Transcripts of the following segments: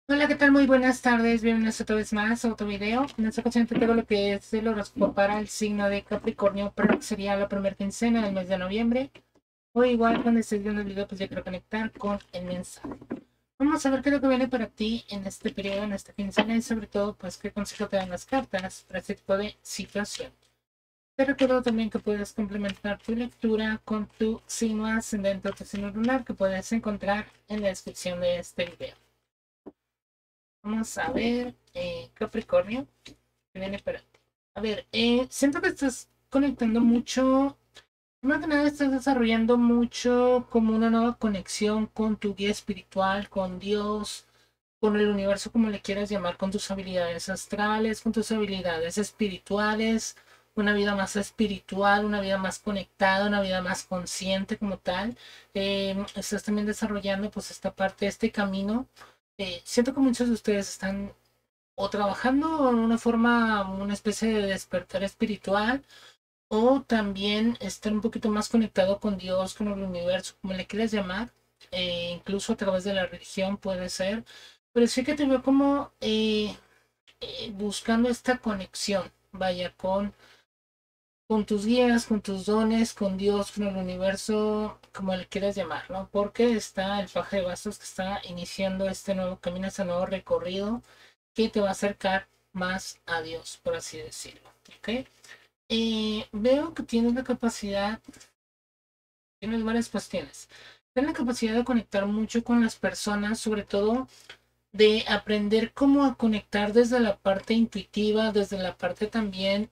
Hola, ¿qué tal? Muy buenas tardes. Bienvenidos otra vez más a otro video. En esta ocasión te traigo lo que es el horóscopo para el signo de Capricornio, para lo que sería la primera quincena del mes de noviembre. O igual, cuando estés viendo el video, pues ya quiero conectar con el mensaje. Vamos a ver qué es lo que viene para ti en este periodo, en esta quincena y sobre todo, pues qué consejo te dan las cartas para este tipo de situación. Te recuerdo también que puedes complementar tu lectura con tu signo ascendente o tu signo lunar que puedes encontrar en la descripción de este video. Vamos a ver, Capricornio, que viene para ti. A ver, siento que estás conectando mucho, más que nada estás desarrollando mucho como una nueva conexión con tu guía espiritual, con Dios, con el universo, como le quieras llamar, con tus habilidades astrales, con tus habilidades espirituales, una vida más espiritual, una vida más conectada, una vida más consciente como tal. Estás también desarrollando pues esta parte, este camino. Siento que muchos de ustedes están o trabajando en una forma, una especie de despertar espiritual, o también estar un poquito más conectado con Dios, con el universo, como le quieras llamar, incluso a través de la religión puede ser, pero sí que te veo como buscando esta conexión, vaya, con tus guías, con tus dones, con Dios, con el universo, como le quieras llamar, ¿no? Porque está el paje de bastos que está iniciando este nuevo camino, este nuevo recorrido que te va a acercar más a Dios, por así decirlo. ¿Ok? Veo que tienes la capacidad, tienes varias cuestiones. Tienes la capacidad de conectar mucho con las personas, sobre todo de aprender cómo a conectar desde la parte intuitiva, desde la parte también,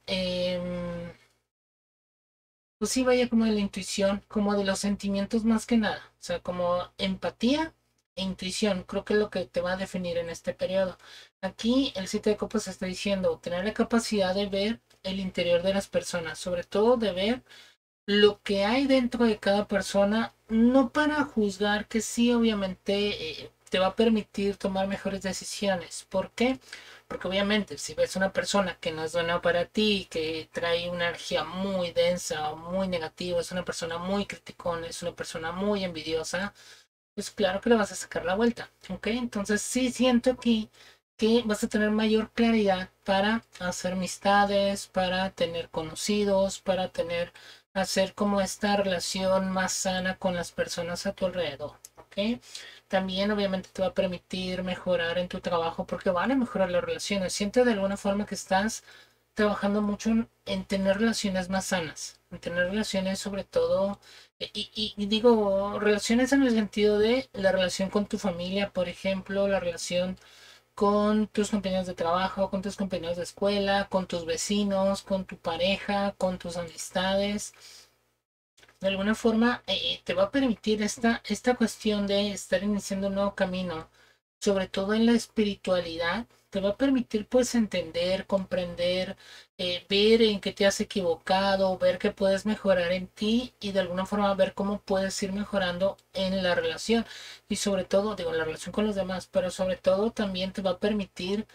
pues sí, vaya como de la intuición, como de los sentimientos más que nada. O sea, como empatía e intuición, creo que es lo que te va a definir en este periodo. Aquí el 7 de copas está diciendo tener la capacidad de ver el interior de las personas, sobre todo de ver lo que hay dentro de cada persona, no para juzgar, que sí, obviamente te va a permitir tomar mejores decisiones. ¿Por qué? Porque obviamente si ves una persona que no es buena para ti, que trae una energía muy densa o muy negativa, es una persona muy criticona, es una persona muy envidiosa, pues claro que le vas a sacar la vuelta, ¿ok? Entonces sí siento aquí que vas a tener mayor claridad para hacer amistades, para tener conocidos, para tener, hacer como esta relación más sana con las personas a tu alrededor, ¿ok? También obviamente te va a permitir mejorar en tu trabajo porque van a mejorar las relaciones. Siento de alguna forma que estás trabajando mucho en tener relaciones más sanas, en tener relaciones sobre todo y digo, relaciones en el sentido de la relación con tu familia, por ejemplo, la relación con tus compañeros de trabajo, con tus compañeros de escuela, con tus vecinos, con tu pareja, con tus amistades. De alguna forma te va a permitir esta cuestión de estar iniciando un nuevo camino, sobre todo en la espiritualidad, te va a permitir pues entender, comprender, ver en qué te has equivocado, ver qué puedes mejorar en ti y de alguna forma ver cómo puedes ir mejorando en la relación y sobre todo, digo, en la relación con los demás, pero sobre todo también te va a permitir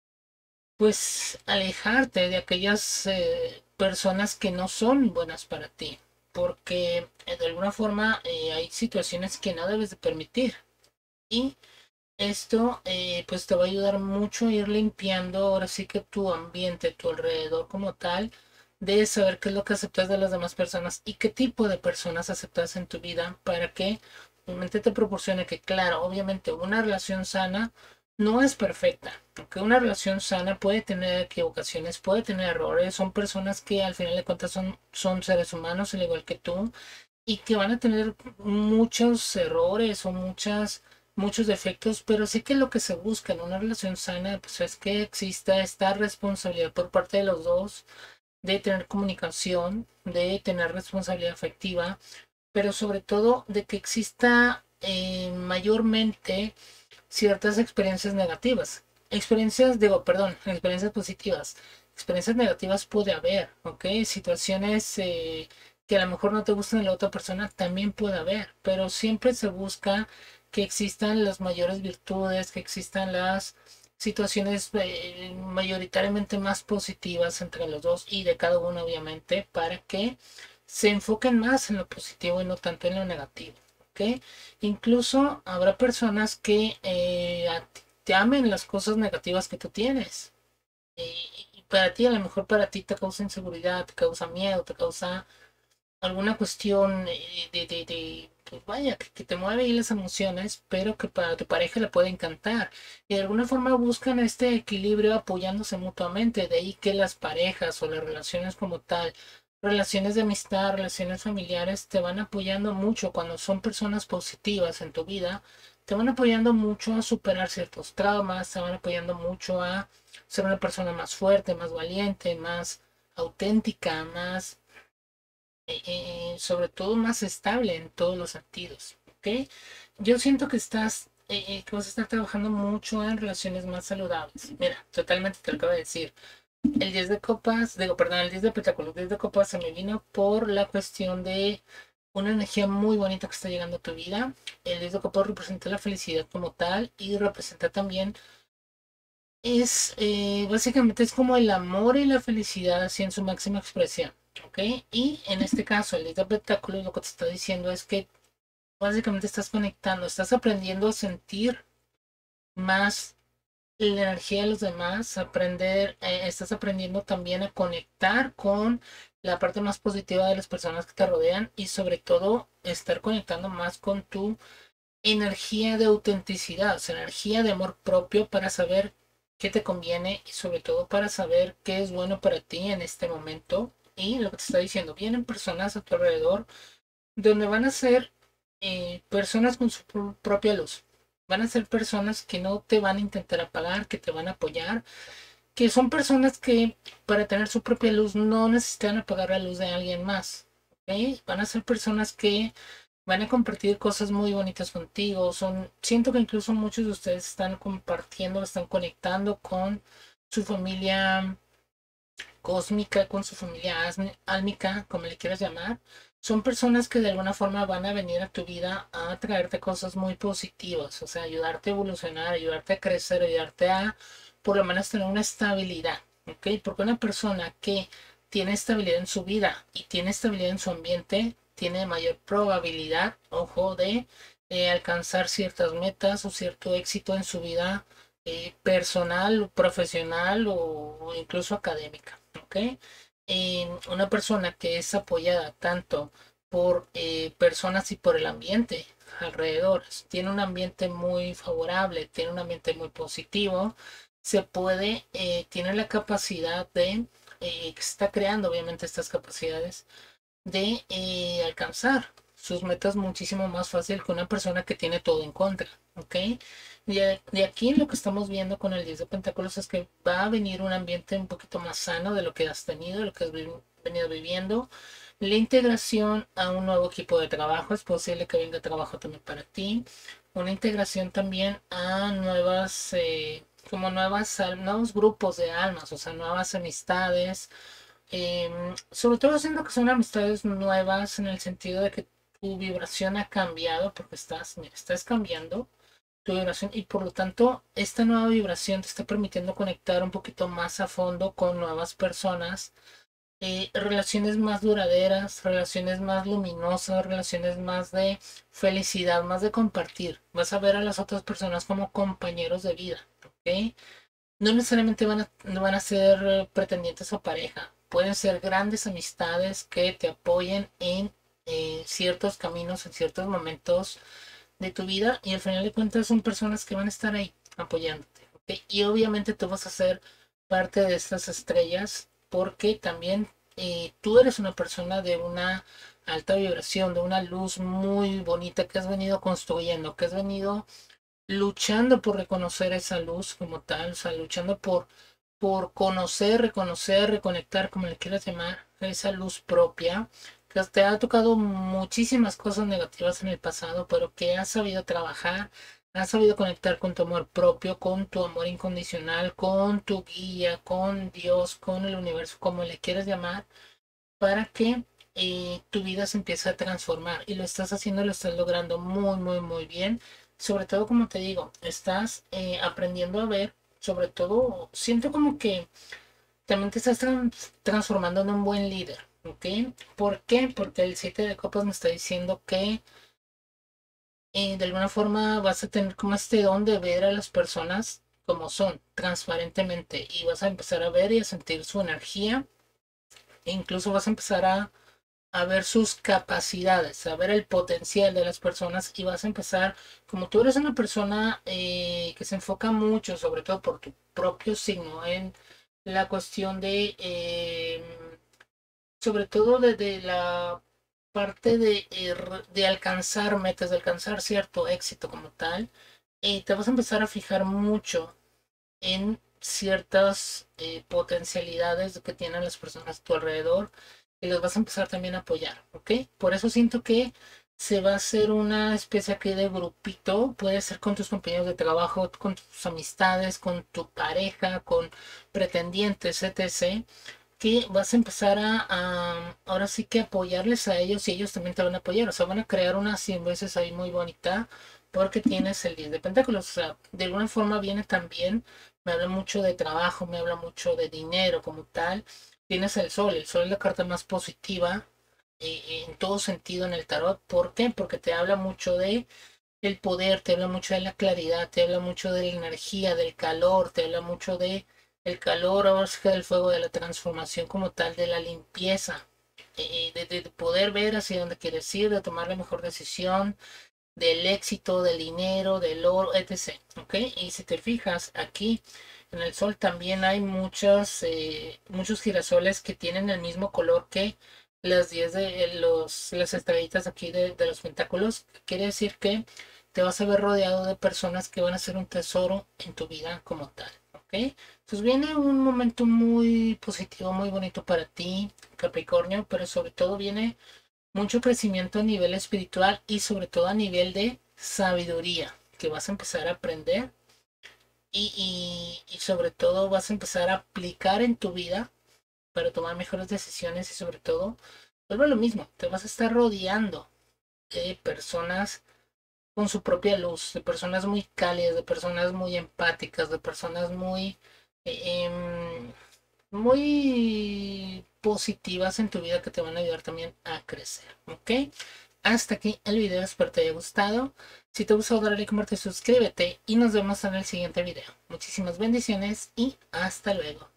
pues alejarte de aquellas personas que no son buenas para ti, porque de alguna forma hay situaciones que no debes de permitir y esto pues te va a ayudar mucho a ir limpiando ahora sí que tu ambiente, tu alrededor como tal, de saber qué es lo que aceptas de las demás personas y qué tipo de personas aceptas en tu vida para que realmente te proporcione que, claro, obviamente una relación sana no es perfecta, aunque una relación sana puede tener equivocaciones, puede tener errores, son personas que al final de cuentas son seres humanos al igual que tú y que van a tener muchos errores o muchos defectos, pero sí que lo que se busca en una relación sana pues es que exista esta responsabilidad por parte de los dos, de tener comunicación, de tener responsabilidad afectiva, pero sobre todo de que exista mayormente ciertas experiencias negativas. Experiencias, digo, perdón, experiencias positivas. Experiencias negativas puede haber, ¿ok? Situaciones que a lo mejor no te gustan de la otra persona también puede haber, pero siempre se busca que existan las mayores virtudes, que existan las situaciones mayoritariamente más positivas entre los dos y de cada uno obviamente para que se enfoquen más en lo positivo y no tanto en lo negativo. ¿Ok? Incluso habrá personas que te amen las cosas negativas que tú tienes. Y para ti, a lo mejor para ti te causa inseguridad, te causa miedo, te causa alguna cuestión pues vaya, que te mueve ahí las emociones, pero que para tu pareja le puede encantar. Y de alguna forma buscan este equilibrio apoyándose mutuamente. De ahí que las parejas o las relaciones como tal, relaciones de amistad, relaciones familiares, te van apoyando mucho cuando son personas positivas en tu vida. Te van apoyando mucho a superar ciertos traumas, te van apoyando mucho a ser una persona más fuerte, más valiente, más auténtica, más sobre todo más estable en todos los sentidos, ¿ok? Yo siento que que vas a estar trabajando mucho en relaciones más saludables. Mira, totalmente te lo acabo de decir. El 10 de copas, digo, perdón, el 10 de pentáculos, el 10 de copas se me vino por la cuestión de una energía muy bonita que está llegando a tu vida. El 10 de copas representa la felicidad como tal y representa también básicamente es como el amor y la felicidad así en su máxima expresión, ¿ok? Y en este caso, el de espectáculo lo que te está diciendo es que básicamente estás conectando, estás aprendiendo a sentir más la energía de los demás, estás aprendiendo también a conectar con la parte más positiva de las personas que te rodean y sobre todo estar conectando más con tu energía de autenticidad, o sea, energía de amor propio para saber qué te conviene y sobre todo para saber qué es bueno para ti en este momento. Y lo que te está diciendo, vienen personas a tu alrededor donde van a ser personas con su propia luz. Van a ser personas que no te van a intentar apagar, que te van a apoyar, que son personas que para tener su propia luz no necesitan apagar la luz de alguien más. ¿Ok? Van a ser personas que van a compartir cosas muy bonitas contigo. Siento que incluso muchos de ustedes están compartiendo, están conectando con su familia cósmica, con su familia álmica, como le quieras llamar. Son personas que de alguna forma van a venir a tu vida a traerte cosas muy positivas, o sea, ayudarte a evolucionar, ayudarte a crecer, ayudarte a por lo menos tener una estabilidad, ¿ok? Porque una persona que tiene estabilidad en su vida y tiene estabilidad en su ambiente, tiene mayor probabilidad, ojo, de alcanzar ciertas metas o cierto éxito en su vida personal, profesional o incluso académica. ¿Ok? Una persona que es apoyada tanto por personas y por el ambiente alrededor, tiene un ambiente muy favorable, tiene un ambiente muy positivo, tiene la capacidad que está creando obviamente estas capacidades de alcanzar sus metas muchísimo más fácil que una persona que tiene todo en contra, ¿ok? De aquí lo que estamos viendo con el 10 de Pentáculos es que va a venir un ambiente un poquito más sano de lo que has tenido, de lo que has venido viviendo. La integración a un nuevo equipo de trabajo, es posible que venga trabajo también para ti. Una integración también a nuevos grupos de almas, o sea, nuevas amistades, sobre todo siento que son amistades nuevas en el sentido de que tu vibración ha cambiado porque mira, estás cambiando tu vibración y por lo tanto esta nueva vibración te está permitiendo conectar un poquito más a fondo con nuevas personas, relaciones más duraderas, relaciones más luminosas, relaciones más de felicidad, más de compartir. Vas a ver a las otras personas como compañeros de vida, ¿ok? No necesariamente no van a ser pretendientes o pareja. Pueden ser grandes amistades que te apoyen en ciertos caminos, en ciertos momentos de tu vida y al final de cuentas son personas que van a estar ahí apoyándote. ¿Ok? Y obviamente tú vas a ser parte de estas estrellas porque también tú eres una persona de una alta vibración, de una luz muy bonita que has venido construyendo, que has venido luchando por reconocer esa luz como tal, o sea, luchando por conocer, reconocer, reconectar, como le quieras llamar, esa luz propia, que te ha tocado muchísimas cosas negativas en el pasado, pero que has sabido trabajar, has sabido conectar con tu amor propio, con tu amor incondicional, con tu guía, con Dios, con el universo, como le quieras llamar, para que tu vida se empiece a transformar. Y lo estás haciendo, lo estás logrando muy, muy, muy bien. Sobre todo, como te digo, estás aprendiendo a ver, sobre todo, siento como que también te estás transformando en un buen líder, ¿ok? ¿Por qué? Porque el 7 de copas me está diciendo que de alguna forma vas a tener como este don de ver a las personas como son, transparentemente, y vas a empezar a ver y a sentir su energía, e incluso vas a empezar a ver sus capacidades, a ver el potencial de las personas y vas a empezar, como tú eres una persona que se enfoca mucho, sobre todo por tu propio signo, en la cuestión de, sobre todo de la parte de alcanzar metas, de alcanzar cierto éxito como tal, te vas a empezar a fijar mucho en ciertas potencialidades que tienen las personas a tu alrededor y los vas a empezar también a apoyar, ¿ok? Por eso siento que se va a hacer una especie aquí de grupito, puede ser con tus compañeros de trabajo, con tus amistades, con tu pareja, con pretendientes, etc., que vas a empezar ahora sí que apoyarles a ellos y ellos también te van a apoyar, o sea, van a crear una veces ahí muy bonita porque tienes el 10 de pentáculos, o sea, de alguna forma viene también, me habla mucho de trabajo, me habla mucho de dinero como tal, tienes el sol es la carta más positiva en todo sentido en el tarot, ¿por qué? Porque te habla mucho de el poder, te habla mucho de la claridad, te habla mucho de la energía, del calor, te habla mucho de el calor, ahora sí que del fuego, de la transformación como tal, de la limpieza, de poder ver hacia dónde quieres ir, de tomar la mejor decisión, del éxito, del dinero, del oro, etc. ¿Ok? Y si te fijas aquí en el sol también hay muchos girasoles que tienen el mismo color que las 10 de las estrellitas aquí de los pentáculos. Quiere decir que te vas a ver rodeado de personas que van a ser un tesoro en tu vida como tal. ¿Ok? Entonces viene un momento muy positivo, muy bonito para ti, Capricornio, pero sobre todo viene mucho crecimiento a nivel espiritual y sobre todo a nivel de sabiduría que vas a empezar a aprender y sobre todo vas a empezar a aplicar en tu vida para tomar mejores decisiones y sobre todo, vuelve a lo mismo, te vas a estar rodeando de personas con su propia luz, de personas muy cálidas, de personas muy empáticas, de personas eh, em, muy positivas en tu vida que te van a ayudar también a crecer, ¿ok? Hasta aquí el video, espero te haya gustado. Si te gustó, dale like, comparte, suscríbete y nos vemos en el siguiente video. Muchísimas bendiciones y hasta luego.